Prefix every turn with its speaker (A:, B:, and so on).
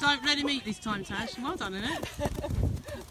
A: Don't let him eat this time, Tash. Well done, innit?